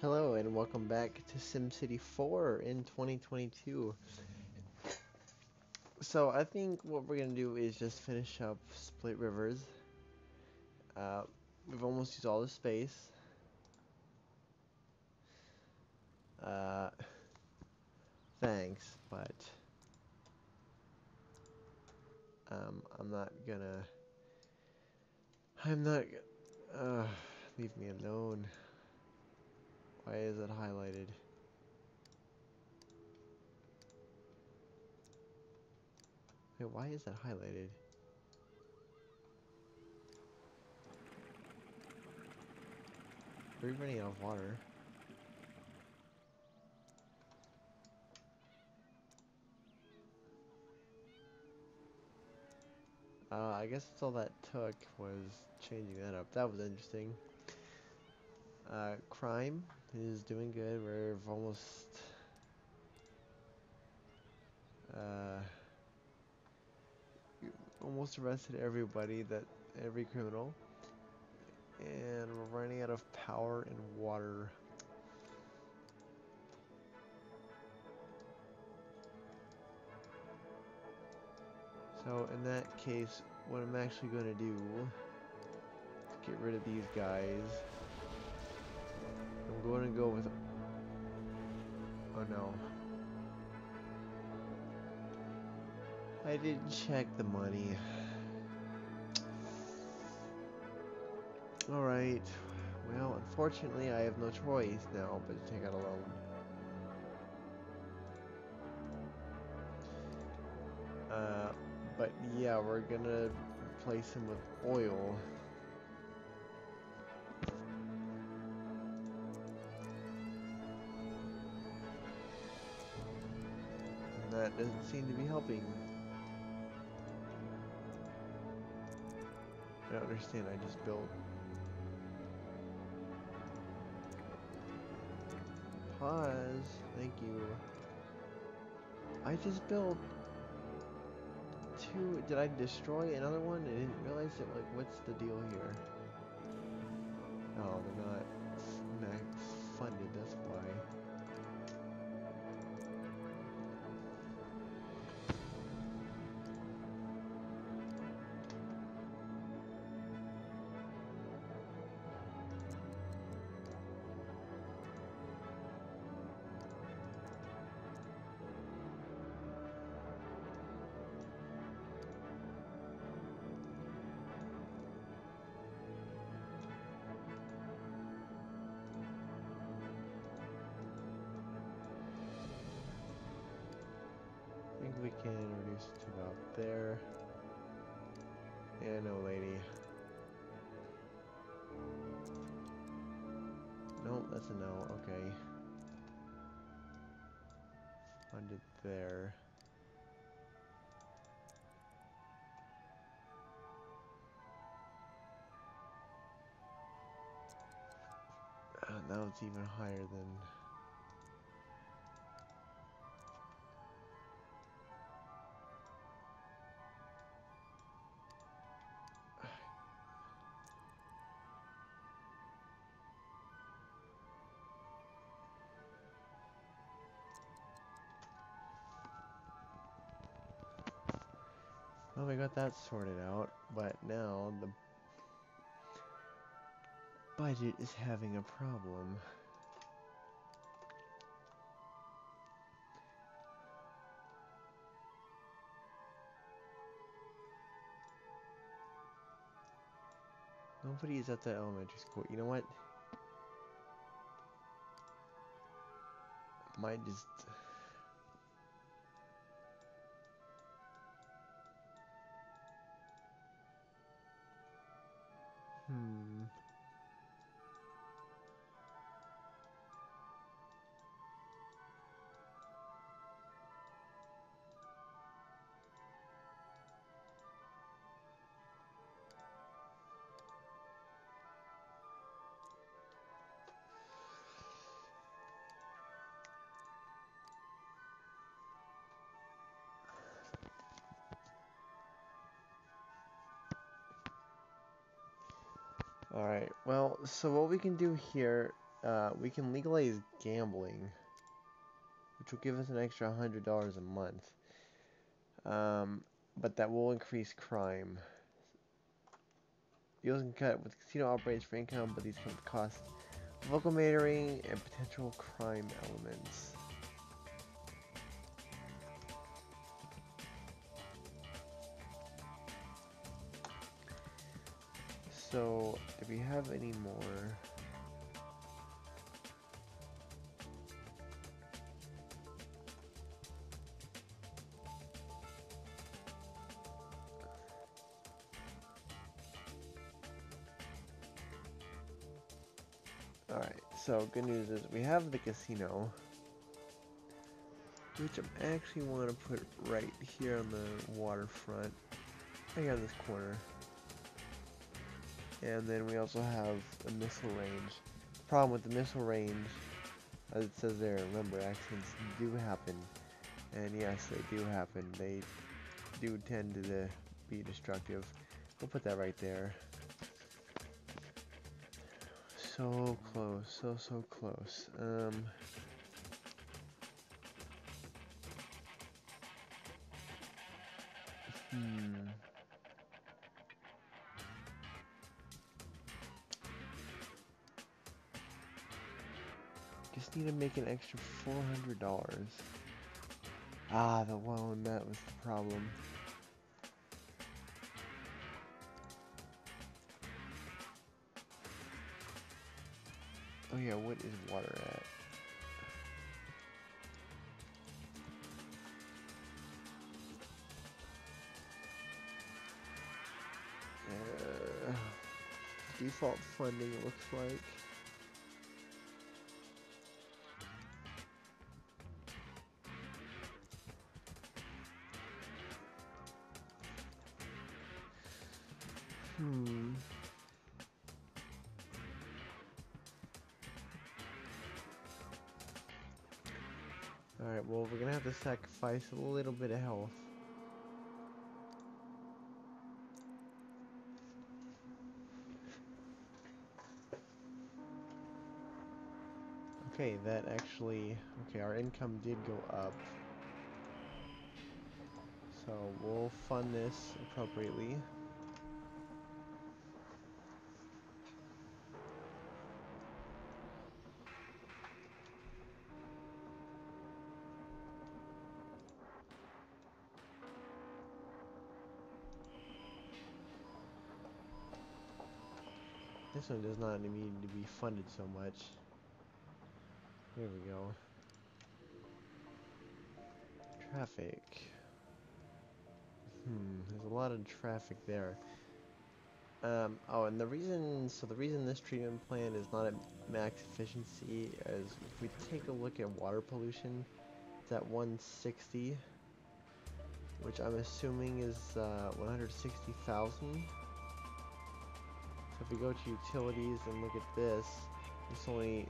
Hello and welcome back to SimCity 4 in 2022. So I think what we're gonna do is just finish up Split Rivers. Uh, we've almost used all the space. Uh, Thanks, but I'm not gonna. I'm not. Leave me alone. Why is it highlighted? Wait, why is that highlighted? Are we running out of water? I guess that's all that took was changing that up. That was interesting. Crime is doing good. We've uh, almost arrested every criminal, and we're running out of power and water. So in that case, what I'm actually going to do to get rid of these guys, I'm going to go with. Oh no. I didn't check the money. Alright. Well, unfortunately, I have no choice now but to take out a loan. But yeah, we're gonna replace him with oil. And that doesn't seem to be helping. I don't understand, I just built. Pause. Thank you. I just built two. Did I destroy another one? I didn't realize it. Like, what's the deal here? Oh, they're not max funded. That's why. I think we can reduce it to about there. Yeah, no, lady. No, that's a no. Okay. Funded there. Now it's even higher than. Well, we got that sorted out, but now the budget is having a problem. Nobody is at the elementary school. You know what? Might just. Hmm. Alright, well, so what we can do here we can legalize gambling, which will give us an extra $100 a month. But that will increase crime. Deals can cut with casino operates for income, but these come with costs of local metering and potential crime elements. So, do we have any more? Alright, so good news is we have the casino, which I actually want to put right here on the waterfront, right here on this corner. And then we also have a missile range. The problem with the missile range, as it says there, remember, accidents do happen. And yes, they do happen. They do tend to be destructive. We'll put that right there. So close, so close. Just need to make an extra $400. Ah, the loan, that was the problem. Oh yeah, what is water at? Default funding, it looks like. Alright, well, we're gonna have to sacrifice a little bit of health. Okay, that actually... Okay, our income did go up. So, we'll fund this appropriately. This one does not need to be funded so much. There we go. Traffic. There's a lot of traffic there. Oh, and the reason this treatment plant is not at max efficiency is if we take a look at water pollution, it's at 160, which I'm assuming is 160,000. So if we go to utilities and look at this, this only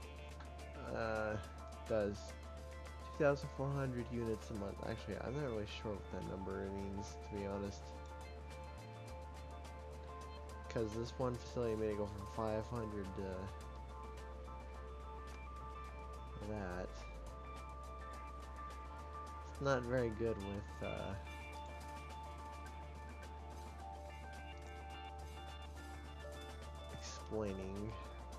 does 2,400 units a month. Actually, I'm not really sure what that number means, to be honest. Because this one facility made it go from 500 to that. It's not very good with explaining.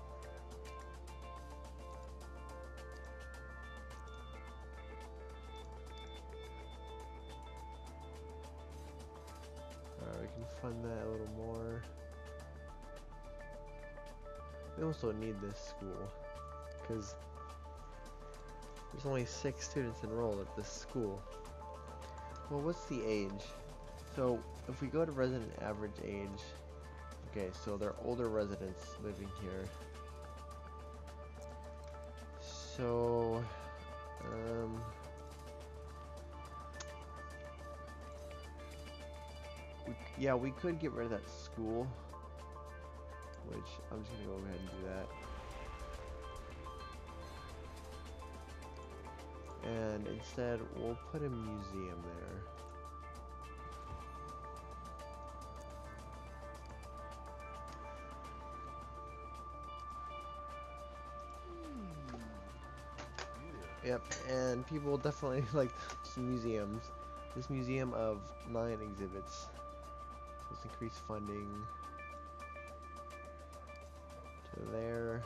Alright, we can fund that a little more. We also need this school, because there's only 6 students enrolled at this school. Well, what's the age? So, if we go to resident average age, okay, so there are older residents living here. So, yeah, we could get rid of that school, which I'm just gonna go ahead and do that. And instead, we'll put a museum there. Yep, and people definitely like some museums. This museum of 9 exhibits. Let's increase funding to there.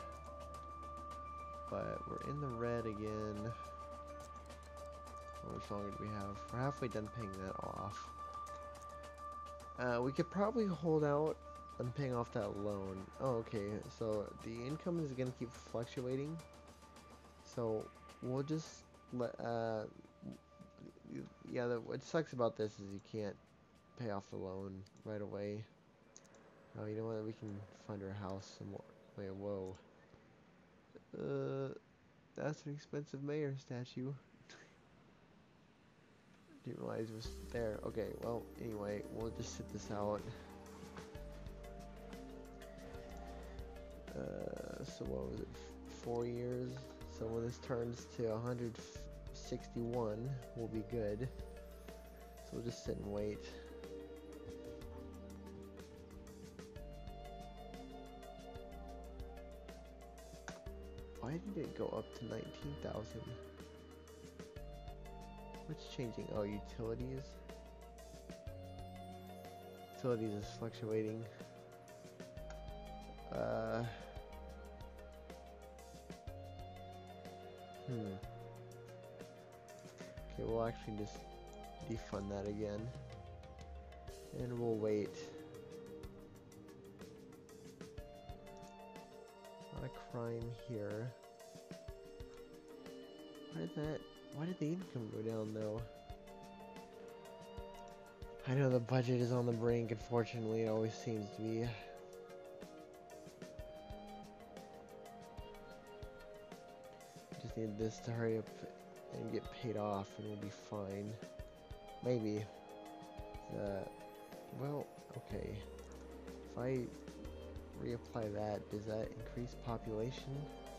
But we're in the red again. How much longer do we have? We're halfway done paying that off. We could probably hold out on paying off that loan. Oh, okay. So the income is gonna keep fluctuating. So we'll just let. Yeah. What sucks about this is you can't pay off the loan right away. Oh, you know what? We can fund our house some more. Wait, whoa. That's an expensive mayor statue. Didn't realize it was there. Okay, well, anyway, we'll just sit this out. So what was it? 4 years. So when this turns to 161, we'll be good. So we'll just sit and wait. Why did it go up to 19,000? What's changing? Oh, utilities. Utilities is fluctuating. Okay, we'll actually just defund that again. And we'll wait. Not a crime here. Why did the income go down though? I know the budget is on the brink, unfortunately, it always seems to be. Just need this to hurry up and get paid off and we'll be fine. Maybe. Well, okay. If I reapply that, does that increase population?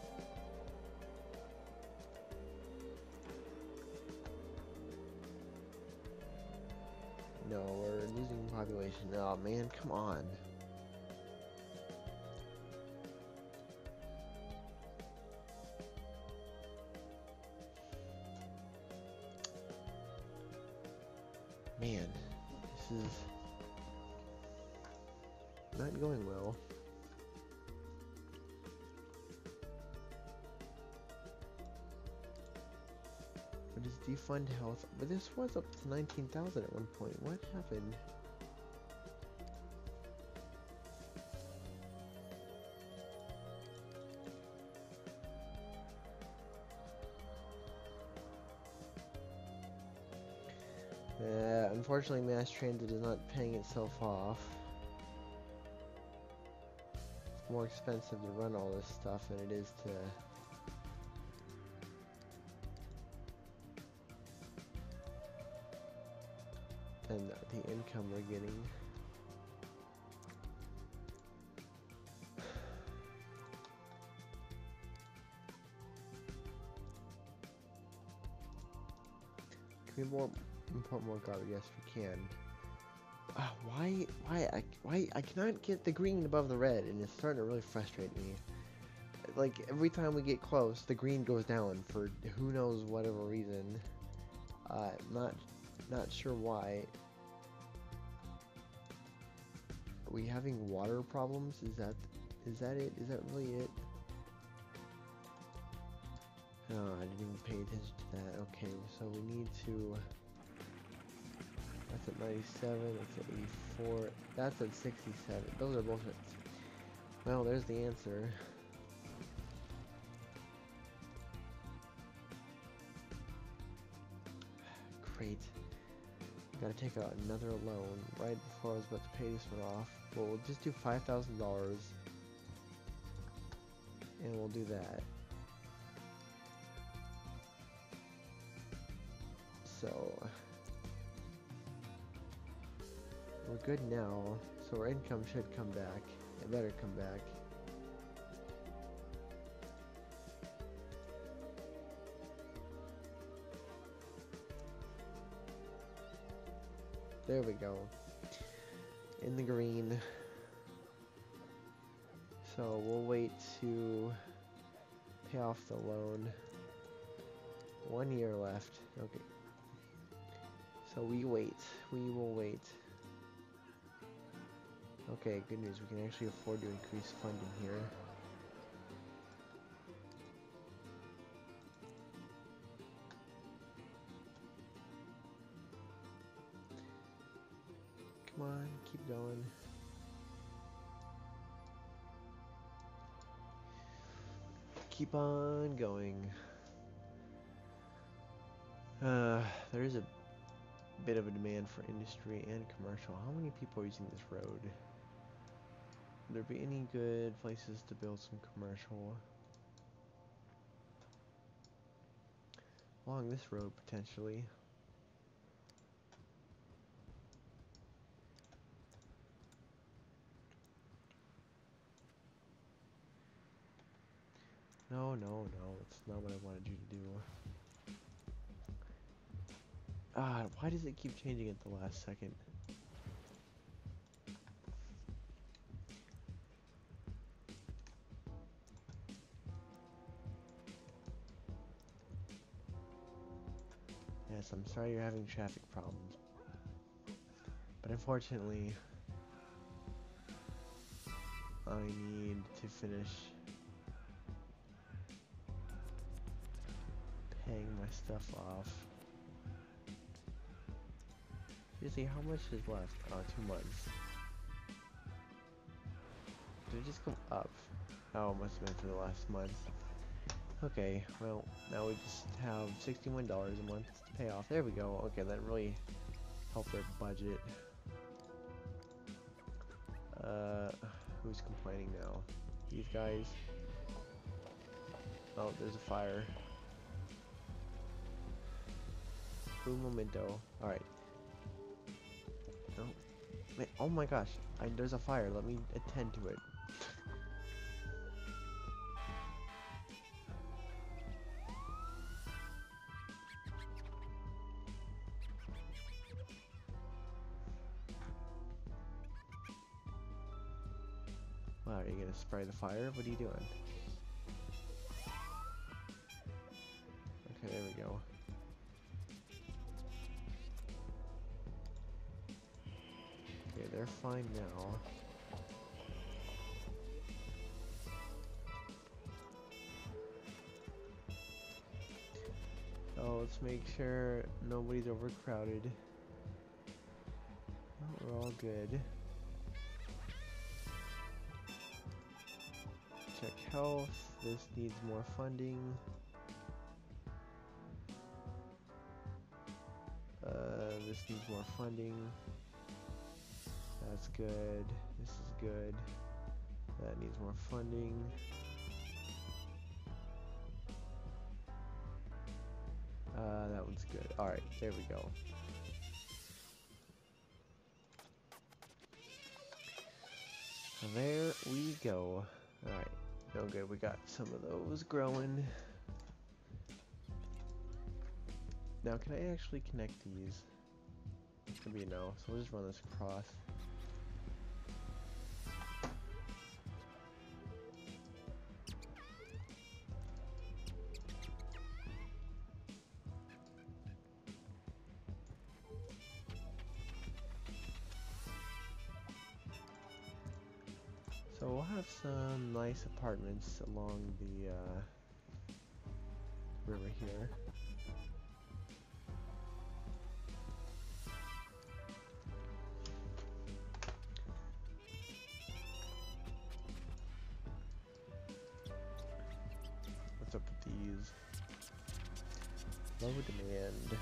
No, we're losing population. Oh man, come on. Man, this is not going well. What is defund health? But this was up to 19,000 at one point. What happened? Unfortunately, mass transit is not paying itself off. It's more expensive to run all this stuff than it is to than the income we're getting. Can we import more garbage? Yes, we can. Why I cannot get the green above the red, and it's starting to really frustrate me. Like every time we get close, the green goes down for who knows whatever reason. Not sure why. Are we having water problems? Is that it? Is that really it? Oh, I didn't even pay attention to that. Okay, so we need to. That's at 97, that's at 84, that's at 67. Those are both at... Well, there's the answer. Great. Gotta take out another loan right before I was about to pay this one off. Well, we'll just do $5,000. And we'll do that. So... we're good now, so our income should come back. It better come back. There we go. In the green. So we'll wait to pay off the loan. 1 year left. Okay. So we wait. We will wait. Okay, good news. We can actually afford to increase funding here. Come on, keep going. Keep on going. There is a bit of a demand for industry and commercial. How many people are using this road? Would there be any good places to build some commercial? Along this road, potentially. No, no, no. It's not what I wanted you to do. Ah, why does it keep changing at the last second? Yes, I'm sorry you're having traffic problems. But unfortunately, I need to finish paying my stuff off. Seriously, how much is left? Oh, 2 months. Did it just go up? Oh, it must have been for the last month. Okay, well, now we just have $61 a month to pay off. There we go. Okay, that really helped our budget. Who's complaining now? These guys? Oh, there's a fire. Un momento. Alright. No. Wait, oh my gosh. There's a fire. Let me attend to it. Wow, are you gonna spray the fire? What are you doing? Okay, there we go. Okay, they're fine now. So let's make sure nobody's overcrowded. Oh, we're all good. Check health. This needs more funding. This needs more funding. That's good. This is good. That needs more funding. That one's good. Alright, there we go. There we go. Alright, no good. We got some of those growing. Now, can I actually connect these? It's gonna be a no, so we'll just run this across. So we'll have some nice apartments along the river here. What's up with these? Low demand.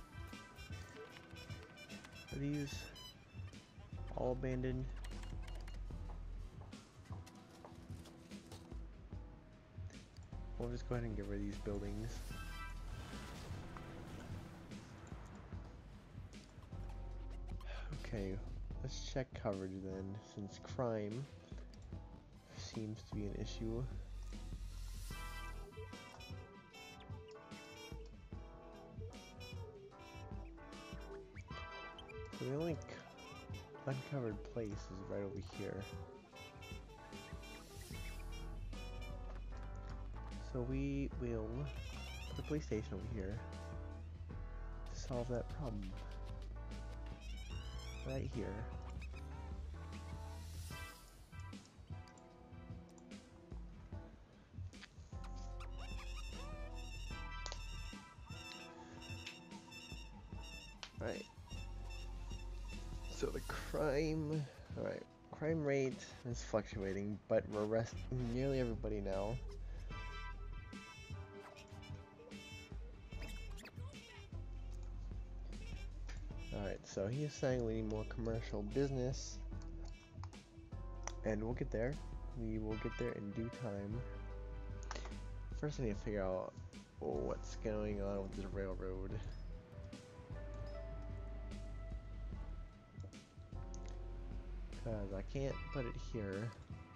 Are these all abandoned? We'll just go ahead and get rid of these buildings. Okay, let's check coverage then, since crime seems to be an issue. So the only uncovered place is right over here. So we will the police station over here to solve that problem. Right here. Right. So the crime, alright, crime rate is fluctuating, but we're arresting nearly everybody now. Alright, so he is saying we need more commercial business, and we'll get there. We will get there in due time. First I need to figure out what's going on with this railroad. Because I can't put it here.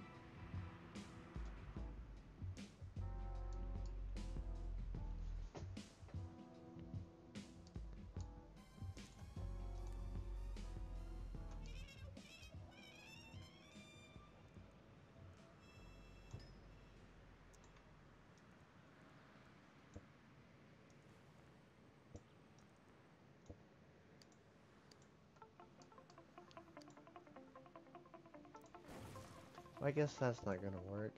I guess that's not gonna work.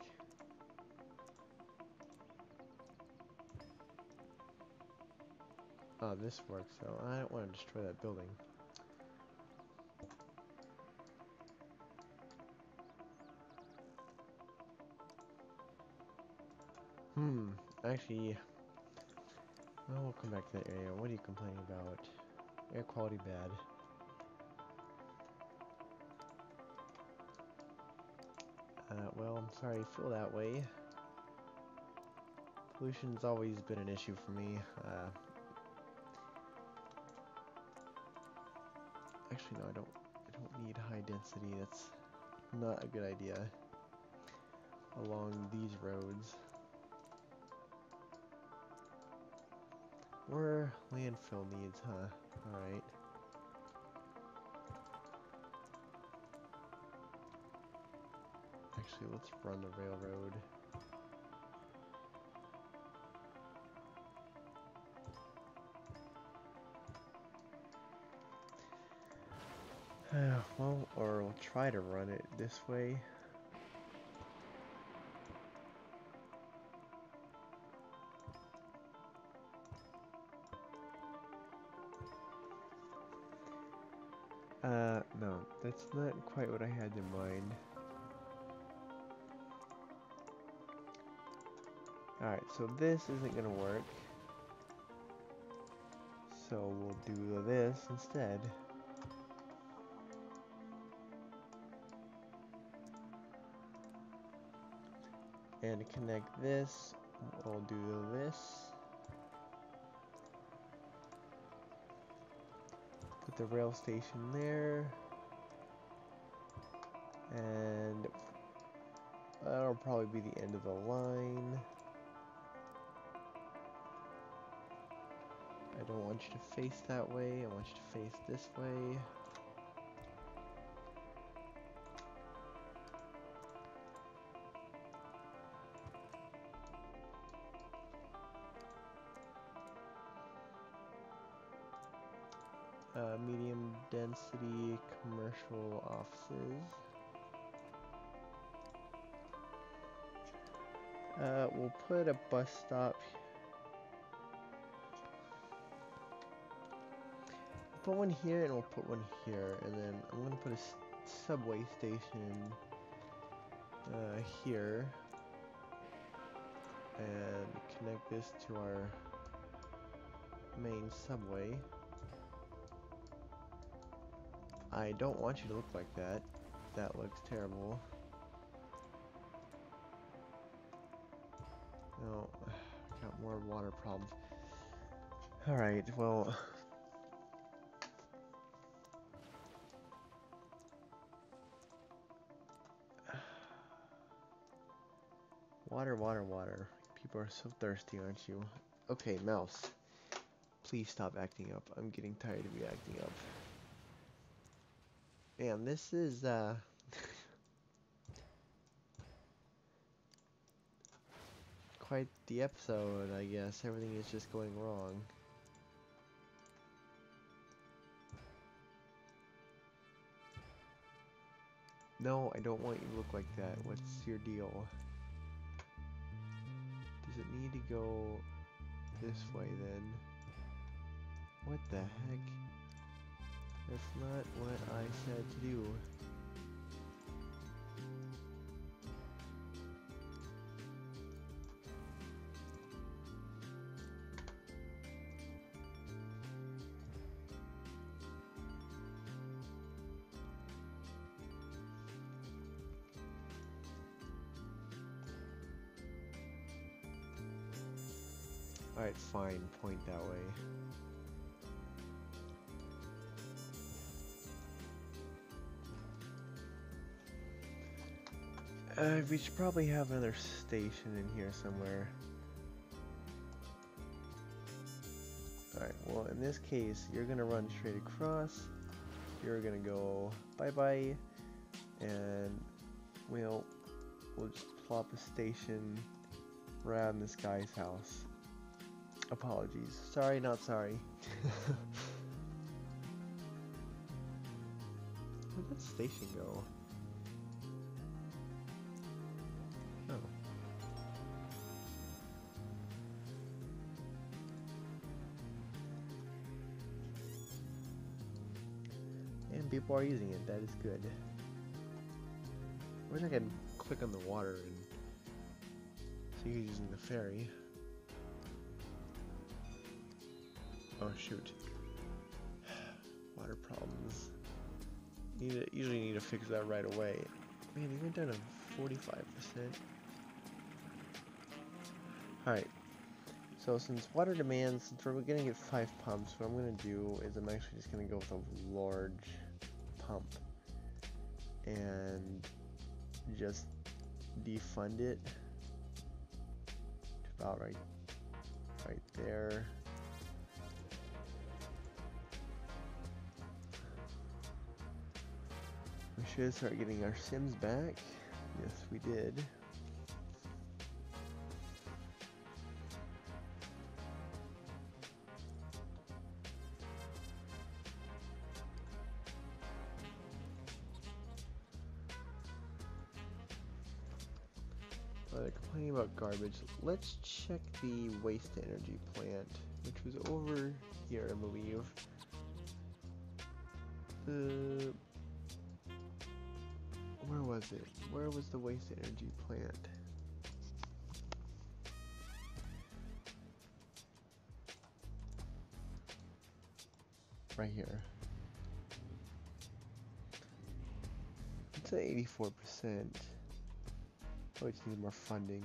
Oh, this works, so I don't want to destroy that building. Actually, well, we'll come back to that area. What are you complaining about? Air quality bad. Well, I'm sorry you feel that way. Pollution's always been an issue for me. Actually, no, I don't need high density. That's not a good idea along these roads. Where landfill needs, huh? Alright. Actually, let's run the railroad. Well, or we'll try to run it this way. No, that's not quite what I had in mind. Alright, so this isn't gonna work. So we'll do this instead. And to connect this, we'll do this. Put the rail station there. And that'll probably be the end of the line. I don't want you to face that way. I want you to face this way. Medium density commercial offices. We'll put a bus stop. Put one here and we'll put one here, and then I'm gonna put a subway station here, and connect this to our main subway. I don't want you to look like that. That looks terrible. No, got more water problems. Alright, well. Water, water, water. People are so thirsty, aren't you? Okay, mouse. Please stop acting up. I'm getting tired of you acting up. Man, this is, quite the episode, I guess. Everything is just going wrong. No, I don't want you to look like that. What's your deal? Does it need to go this way then? What the heck? That's not what I said to do. Alright, fine. Point that way. We should probably have another station in here somewhere. Alright, well in this case, you're gonna run straight across. You're gonna go bye-bye. And we'll just plop a station right on this guy's house. Apologies. Sorry, not sorry. Where'd that station go? Oh. And people are using it. That is good. I wish I could click on the water and see who's using the ferry. Oh shoot. Water problems. Usually need to fix that right away. Man, he went down to 45%. Alright. So since water demand, since we're gonna get 5 pumps, what I'm gonna do is I'm actually just gonna go with a large pump. And just defund it. About right there. We should start getting our Sims back. Yes, we did. Complaining about garbage. Let's check the waste energy plant, which was over here, I believe. Where was it? Where was the waste energy plant? Right here. It's at 84%. Oh, we just need more funding.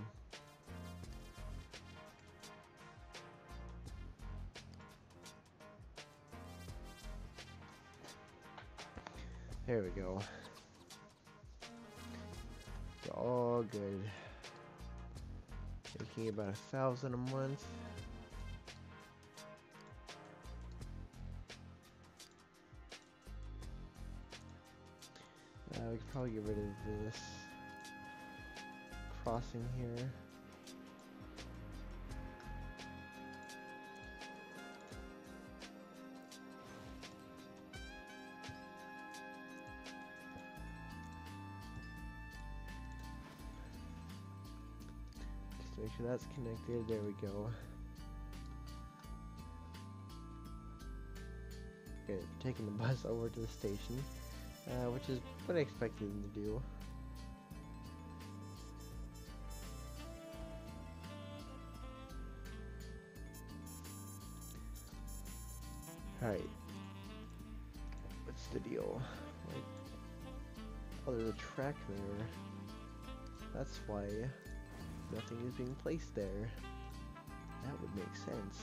There we go. It's all good. Making about 1,000 a month. We could probably get rid of this crossing here. Just make sure that's connected. There we go. Okay, taking the bus over to the station, which is what I expected them to do. Alright. What's the deal? Like, oh, there's a track there. That's why nothing is being placed there. That would make sense.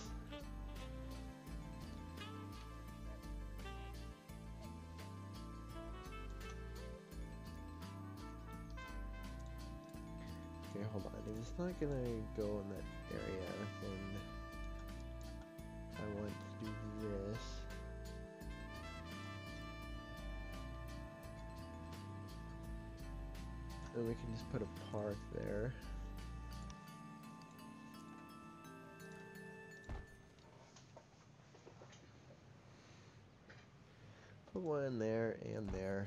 Okay, hold on. If it's not gonna go in that area, then I want to do this. Then we can just put a park there. put one there and there.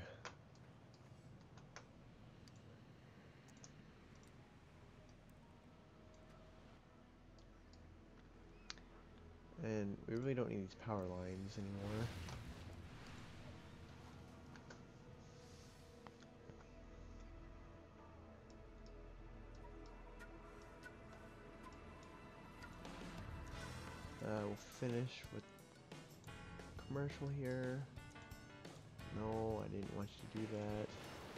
And we really don't need these power lines anymore. We'll finish with commercial here. No, I didn't want you to do that.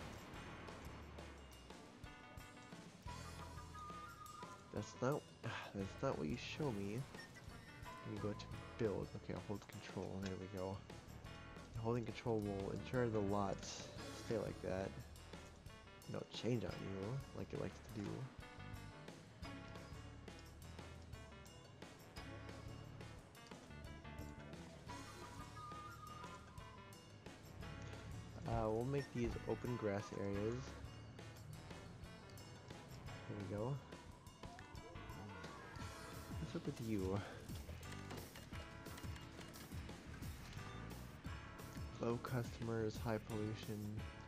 That's not what you show me. You go to build. Okay, I'll hold control. There we go. Holding control will ensure the lots stay like that. Don't change on you like it likes to do. We'll make these open grass areas. There we go. What's up with you? Low customers, high pollution.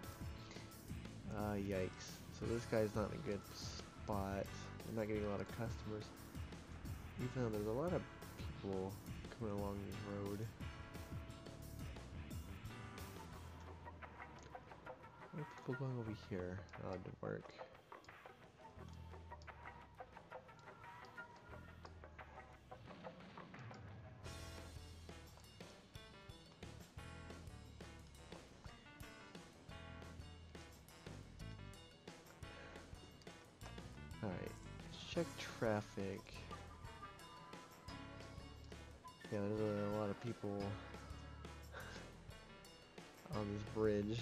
Yikes. So this guy's not in a good spot. We're not getting a lot of customers. Even though there's a lot of people coming along this road. Where are people going over here? Oh, it didn't work. Alright, check traffic. Yeah, there's a lot of people on this bridge.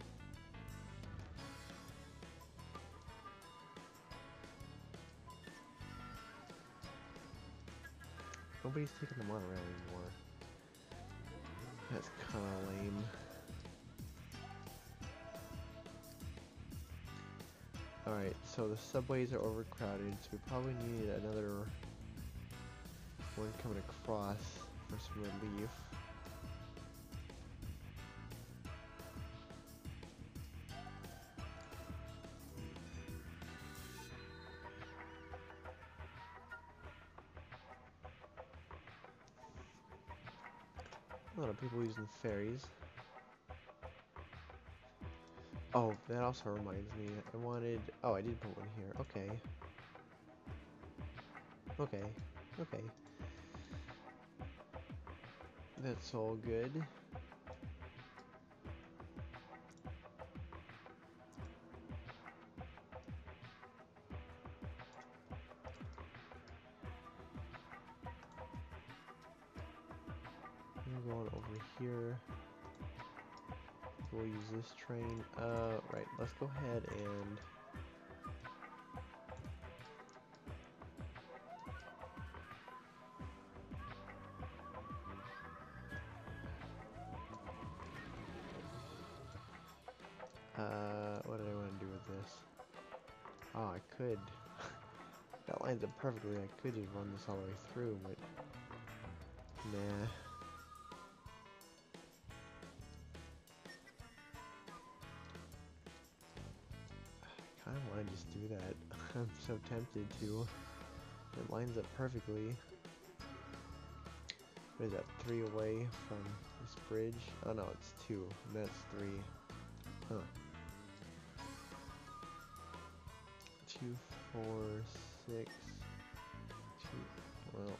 Nobody's taking the monorail anymore. That's kinda lame. Alright, so the subways are overcrowded, so we probably need another one coming across for some relief. A lot of people using ferries. Oh, that also reminds me, I wanted... Oh, I did put one here. Okay. Okay. Okay. That's all good. I'm going over here. We'll use this train. Right, let's go ahead and... what did I want to do with this? Oh, I could. That lines up perfectly. I could just run this all the way through, but... Nah. I kind of want to just do that. I'm so tempted to. It lines up perfectly. What is that, 3 away from this bridge? Oh no, it's 2. And that's 3. Huh. 2, 4, 6, 2, well,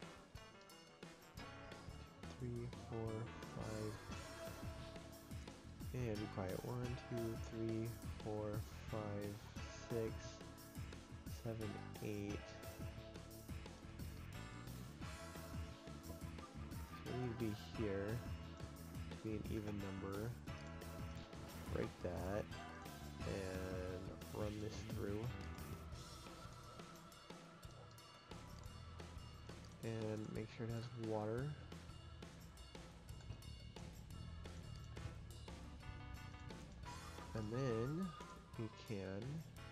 3, 4, 5. Yeah, be quiet. 1, 2, 3, 4, 5, 6, 7, 8. So we need to be here to be an even number. Break that and run this through. And make sure it has water. And then we can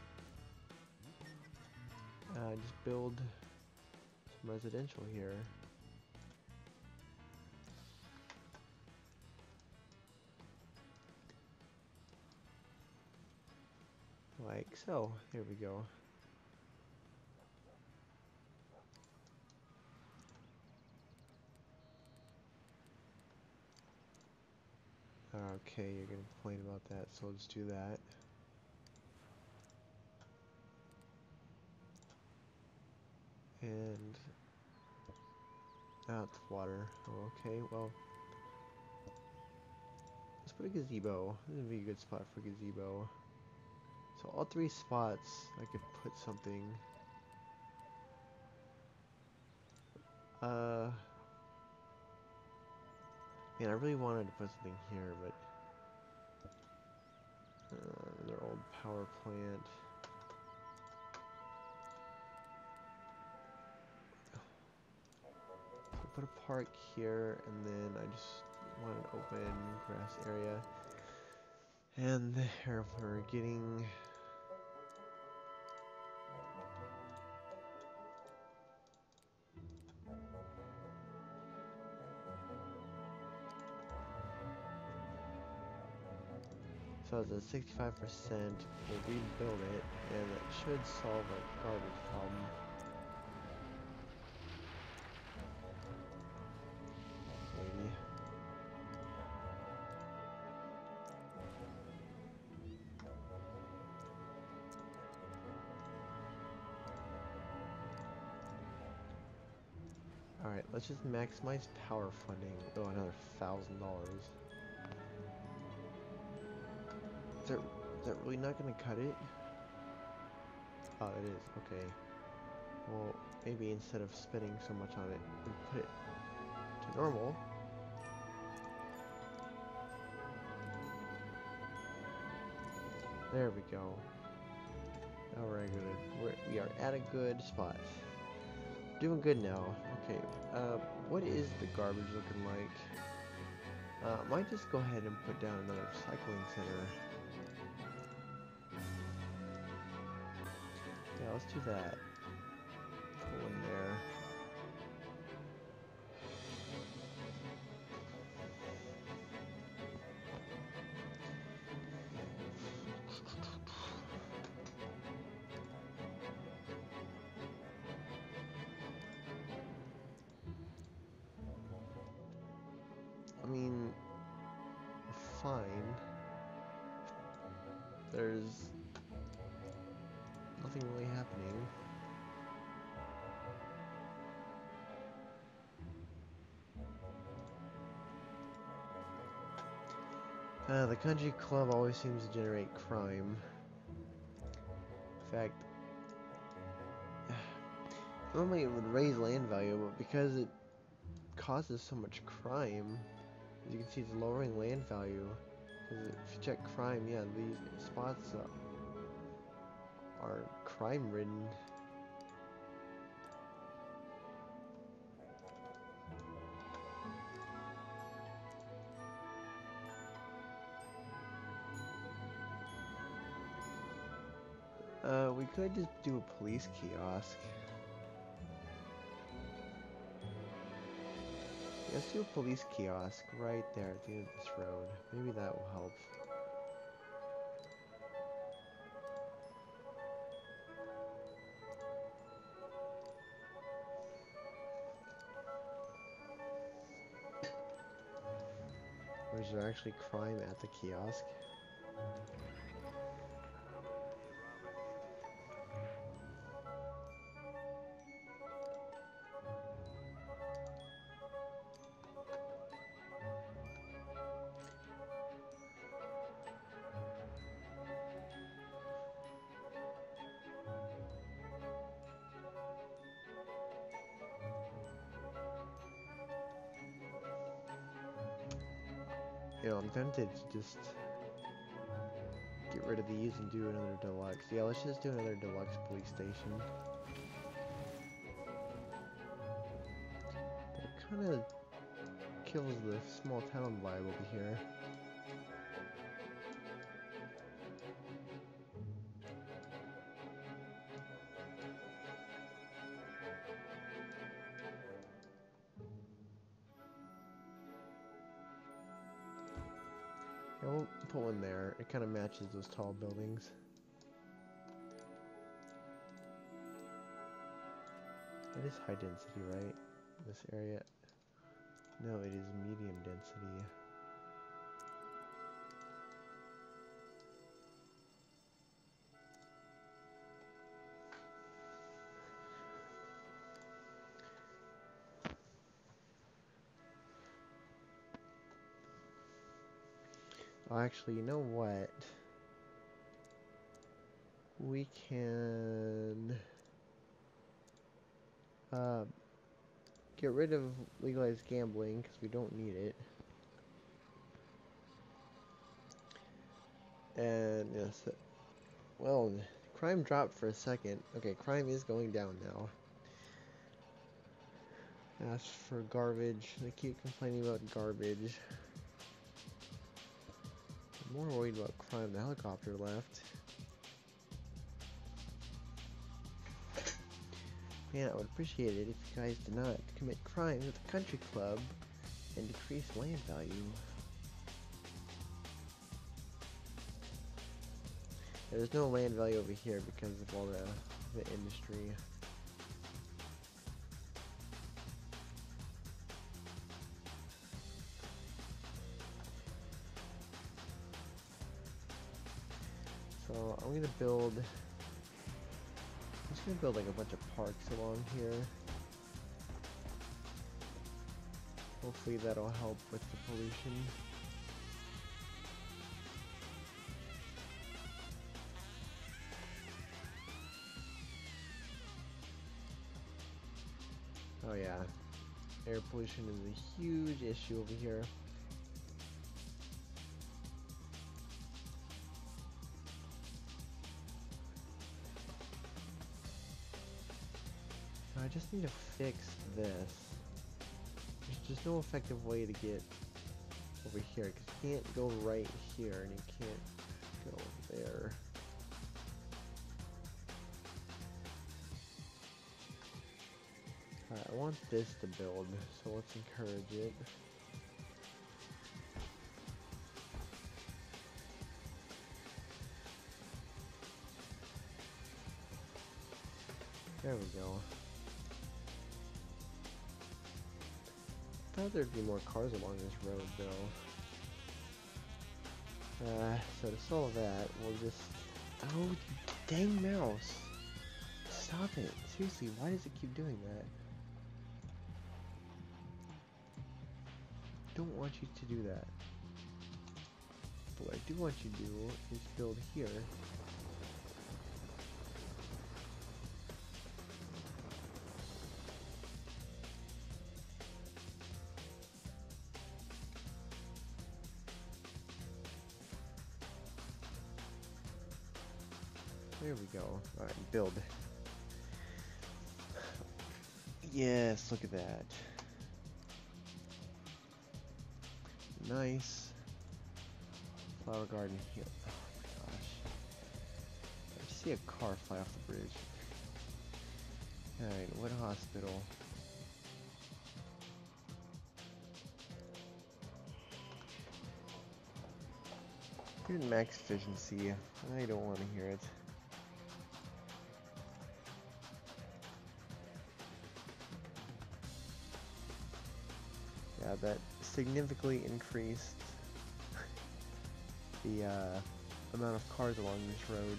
just build some residential here. like so. There we go. Okay, you're gonna complain about that, so let's do that. And out water. Okay, well, let's put a gazebo. This would be a good spot for a gazebo. So all three spots, I could put something. Man, I really wanted to put something here, but another old power plant. So put a park here, and then I just want an open grass area. And there we're getting. So it's at 65%. We'll rebuild it, and that should solve our garbage problem. Maybe. Alright, let's just maximize power funding. Oh, another $1,000. Is that really not gonna cut it? Oh, it is. Okay. Well, maybe instead of spending so much on it, we put it to normal. There we go. Now we're good. We are at a good spot. Doing good now. Okay. What is the garbage looking like? Might just go ahead and put down another recycling center. Yeah, let's do that. Pull in there. I mean, fine. There's nothing really happening. The country club always seems to generate crime. In fact, normally it would raise land value, but because it causes so much crime, as you can see, it's lowering land value. Because if you check crime, yeah, these spots are crime-ridden. We could just do a police kiosk. Yeah, let's do a police kiosk right there at the end of this road. Maybe that will help. Or is there actually crime at the kiosk? You know, I'm tempted to just get rid of these and do another deluxe. Yeah, let's just do another deluxe police station. It kind of kills the small town vibe over here. Yeah, we'll put one there. It kind of matches those tall buildings. It is high density, right? This area. No, it is medium density. Oh, actually, you know what? We can get rid of legalized gambling because we don't need it. And yes, well, crime dropped for a second. Okay, crime is going down now. As for garbage, they keep complaining about garbage. I'm more worried about crime. The helicopter left. Man, I would appreciate it if you guys did not commit crimes at the country club and decrease land value. There's no land value over here because of all the industry. So I'm just gonna build like a bunch of parks along here. Hopefully that'll help with the pollution. Oh yeah, air pollution is a huge issue over here. I just need to fix this. There's just no effective way to get over here, because you can't go right here, and you can't go there. Alright, I want this to build, so let's encourage it. There we go. I thought there'd be more cars along this road, though. So to solve that, we'll just... Oh, you dang mouse! Stop it! Seriously, why does it keep doing that? Don't want you to do that. But what I do want you to do is build here. There we go. Alright, build. Yes, look at that. Nice. Flower garden here. Oh my gosh. I just see a car fly off the bridge. Alright, what hospital? Good max efficiency. I don't want to hear it. Yeah, that significantly increased the amount of cars along this road.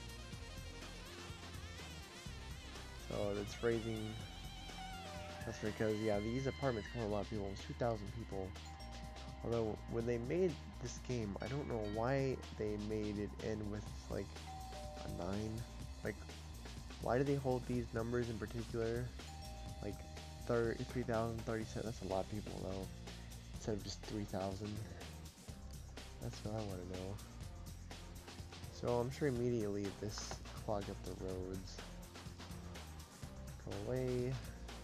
So that's raising. That's because, yeah, these apartments come with a lot of people. Almost 2,000 people. Although when they made this game, I don't know why they made it end with like a 9. Like, why do they hold these numbers in particular? Like 3,037. That's a lot of people though. Instead of just 3,000. That's what I want to know. So I'm sure immediately this clogged up the roads. Go away.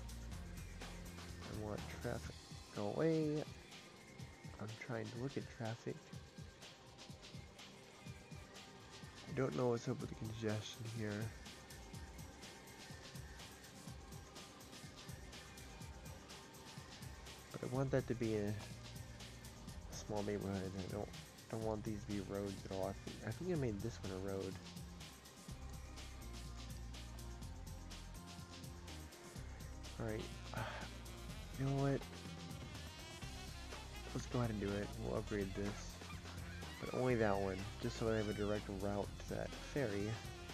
I want traffic. Go away. I'm trying to look at traffic. I don't know what's up with the congestion here. But I want that to be a small neighborhood. I don't want these to be roads at all. I think I made this one a road. Alright. You know what? Let's go ahead and do it. We'll upgrade this. But only that one, just so I have a direct route to that ferry.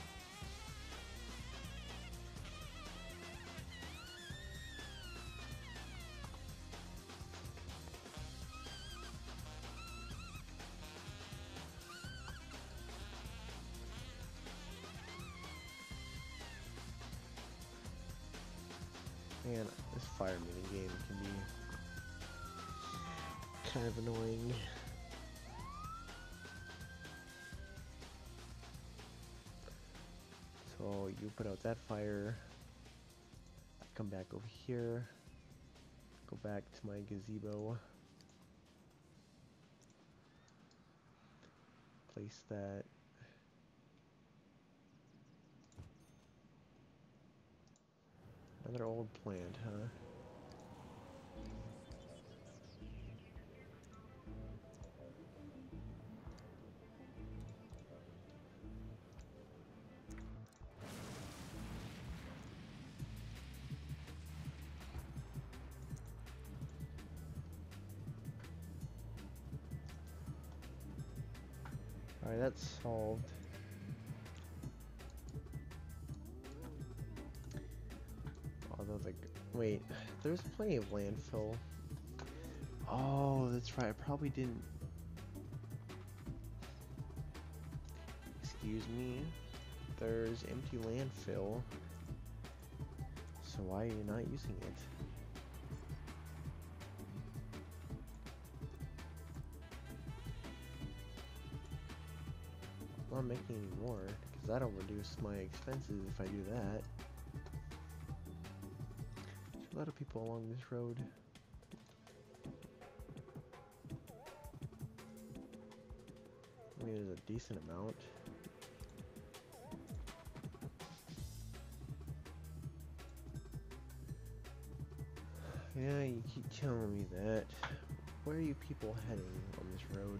Man, this fire minigame can be kind of annoying. So you put out that fire, come back over here, go back to my gazebo, place that. Another old plant, huh? Alright, that's solved. Although wait, there's plenty of landfill. Oh, that's right, I probably didn't. Excuse me. There's empty landfill. So why are you not using it? I'm not making any more, because that'll reduce my expenses if I do that. There's a lot of people along this road. I mean, there's a decent amount. Yeah, you keep telling me that. Where are you people heading on this road?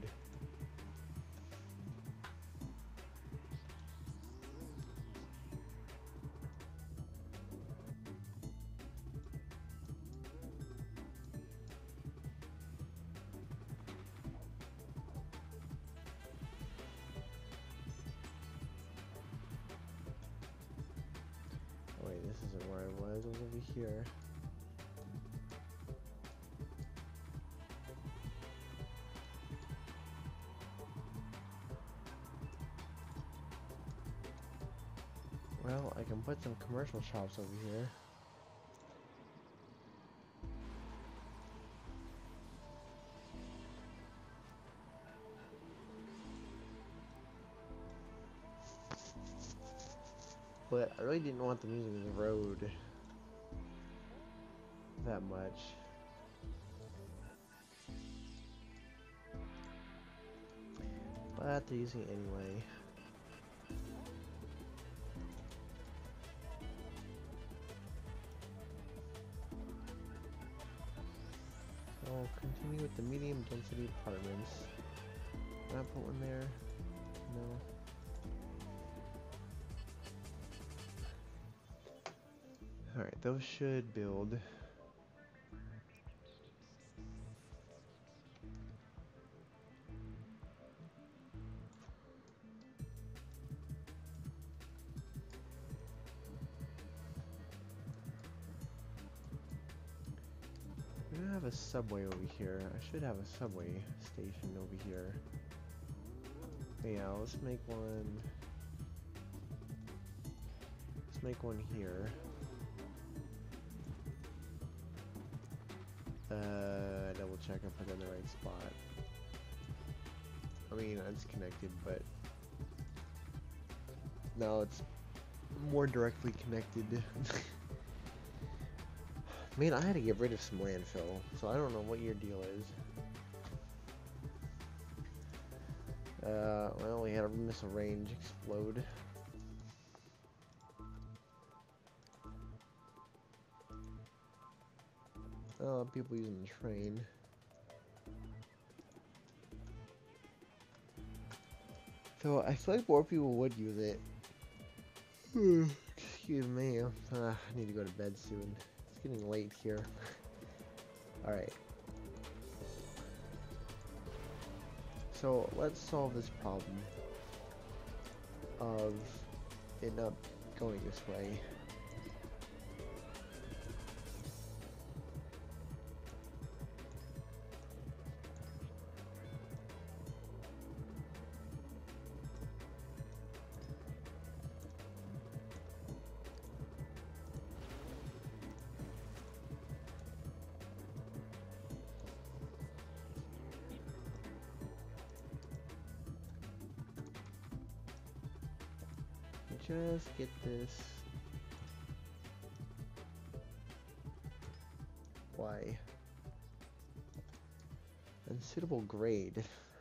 Oh wait, this isn't where I was over here. Well, I can put some commercial shops over here. But I really didn't want them using the road that much. But they're using it anyway. So continue with the medium density apartments. Can I put one there? No. Alright, those should build. We don't have a subway over here. I should have a subway station over here. But yeah, let's make one. Let's make one here. Double check I put it in the right spot. I mean, it's connected, but now it's more directly connected. Man, I had to get rid of some landfill, so I don't know what your deal is. Well, we had a missile range explode. Oh, people using the train. So I feel like more people would use it. Excuse me. I need to go to bed soon. It's getting late here. Alright. So let's solve this problem of it not going this way. Just get this. Why? Unsuitable grade.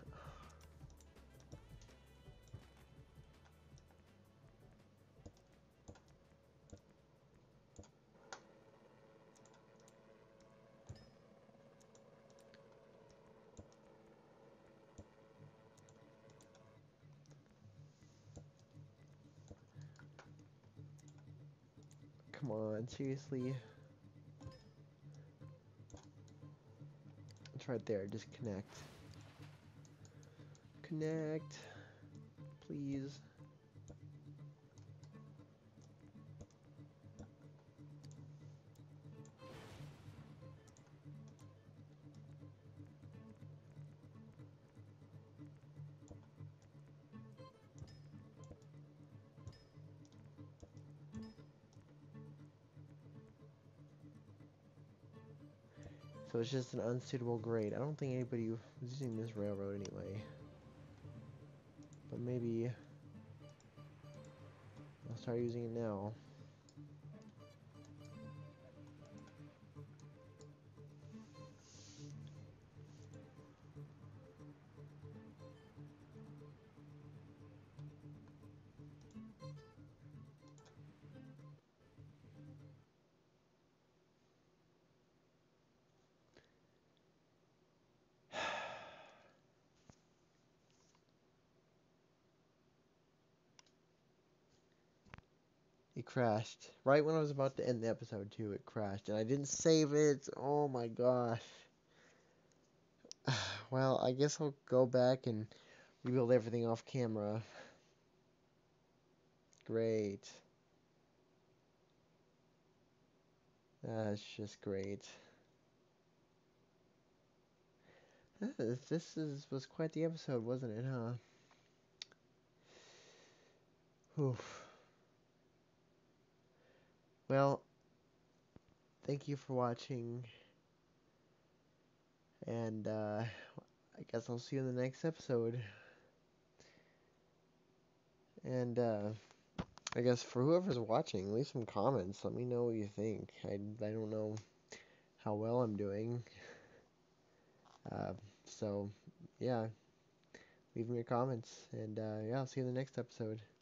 Come on, seriously? It's right there, just connect. Connect, please. So it's just an unsuitable grade. I don't think anybody was using this railroad anyway. But maybe I'll start using it now. It crashed. Right when I was about to end the episode too, it crashed. And I didn't save it. Oh my gosh. Well, I guess I'll go back and rebuild everything off camera. Great. That's just great. Was quite the episode, wasn't it, huh? Oof. Well, thank you for watching. And I guess I'll see you in the next episode. And I guess for whoever's watching, leave some comments. Let me know what you think. I don't know how well I'm doing. So, yeah. Leave me your comments. And yeah, I'll see you in the next episode.